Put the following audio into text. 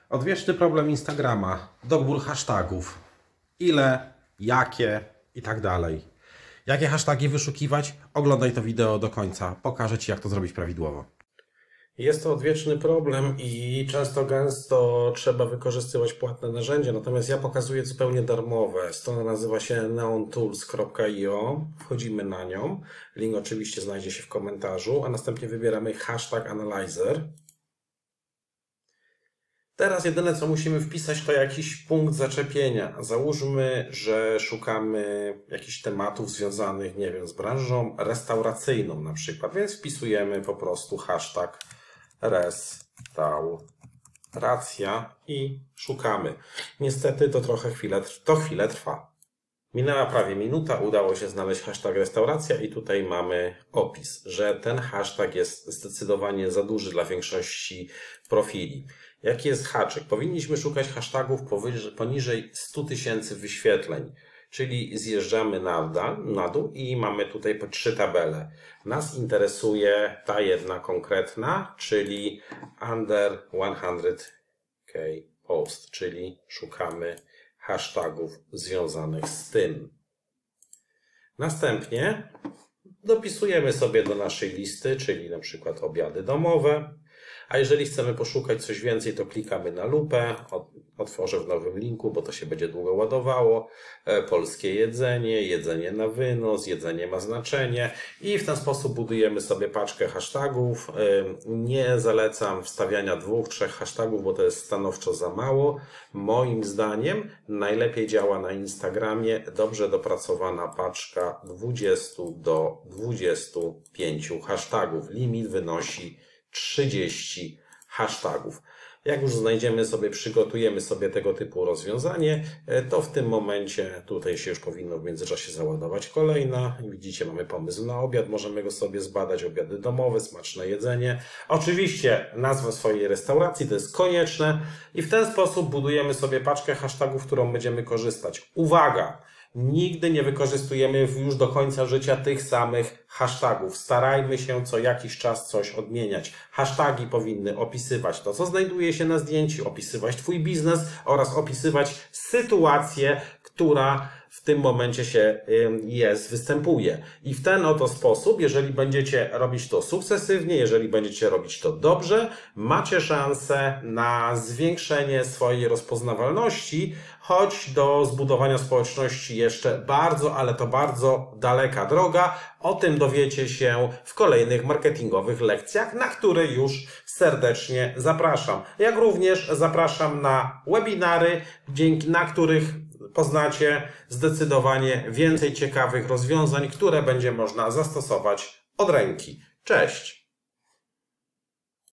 Odwieczny problem Instagrama. Dobór hashtagów. Ile, jakie i tak dalej. Jakie hasztagi wyszukiwać? Oglądaj to wideo do końca. Pokażę Ci, jak to zrobić prawidłowo. Jest to odwieczny problem i często gęsto trzeba wykorzystywać płatne narzędzia, natomiast ja pokazuję zupełnie darmowe. Strona nazywa się neontools.io. Wchodzimy na nią. Link oczywiście znajdzie się w komentarzu, a następnie wybieramy hashtag analyzer. Teraz jedyne, co musimy wpisać, to jakiś punkt zaczepienia. Załóżmy, że szukamy jakichś tematów związanych, nie wiem, z branżą restauracyjną na przykład, więc wpisujemy po prostu hashtag restauracja i szukamy. Niestety to chwilę trwa. Minęła prawie minuta, udało się znaleźć hashtag restauracja i tutaj mamy opis, że ten hashtag jest zdecydowanie za duży dla większości profili. Jaki jest haczyk? Powinniśmy szukać hashtagów poniżej 100 000 wyświetleń, czyli zjeżdżamy na dół i mamy tutaj po 3 tabele. Nas interesuje ta jedna konkretna, czyli under 100k post, czyli szukamy hashtagów związanych z tym. Następnie dopisujemy sobie do naszej listy, czyli na przykład obiady domowe. A jeżeli chcemy poszukać coś więcej, to klikamy na lupę, otworzę w nowym linku, bo to się będzie długo ładowało. Polskie jedzenie, jedzenie na wynos, jedzenie ma znaczenie i w ten sposób budujemy sobie paczkę hashtagów. Nie zalecam wstawiania 2-3 hashtagów, bo to jest stanowczo za mało. Moim zdaniem najlepiej działa na Instagramie dobrze dopracowana paczka 20 do 25 hashtagów. Limit wynosi 30 hashtagów. Jak już znajdziemy sobie, przygotujemy sobie tego typu rozwiązanie, to w tym momencie tutaj się już powinno w międzyczasie załadować kolejna. Widzicie, mamy pomysł na obiad, możemy go sobie zbadać, obiady domowe, smaczne jedzenie. Oczywiście nazwę swojej restauracji, to jest konieczne i w ten sposób budujemy sobie paczkę hashtagów, którą będziemy korzystać. Uwaga! Nigdy nie wykorzystujemy już do końca życia tych samych hashtagów. Starajmy się co jakiś czas coś odmieniać. Hashtagi powinny opisywać to, co znajduje się na zdjęciu, opisywać Twój biznes oraz opisywać sytuację, która w tym momencie występuje. I w ten oto sposób, jeżeli będziecie robić to sukcesywnie, jeżeli będziecie robić to dobrze, macie szansę na zwiększenie swojej rozpoznawalności, choć do zbudowania społeczności jeszcze bardzo, ale to bardzo daleka droga. O tym dowiecie się w kolejnych marketingowych lekcjach, na które już serdecznie zapraszam. Jak również zapraszam na webinary, na których poznacie zdecydowanie więcej ciekawych rozwiązań, które będzie można zastosować od ręki. Cześć!